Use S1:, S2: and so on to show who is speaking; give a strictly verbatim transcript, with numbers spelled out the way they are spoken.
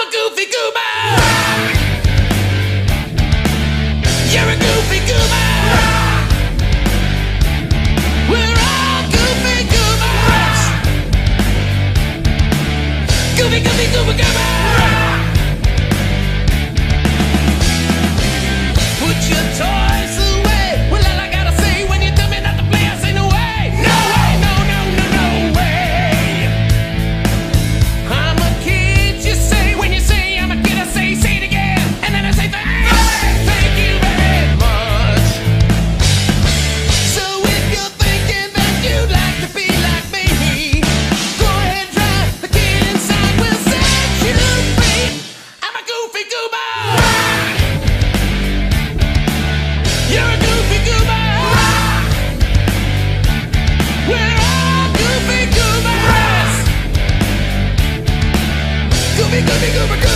S1: goofy goober. You're a goofy goober. We're all goofy goobers. Goofy, goofy, goober, goober. Put your toys away. Well, all I gotta say when you tell me not to play, I say no way. No way, no, no, no, no way. I'm a kid, you say. When you say I'm a kid, I say, say it again. And then I say thanks. Thank you very much. So if you're thinking that you'd like to be like me, go ahead, try. The kid inside will set you free. I'm a goofy goober. You're a goofy goober. We're all goofy goobers. Goofy, goofy, goober, goober.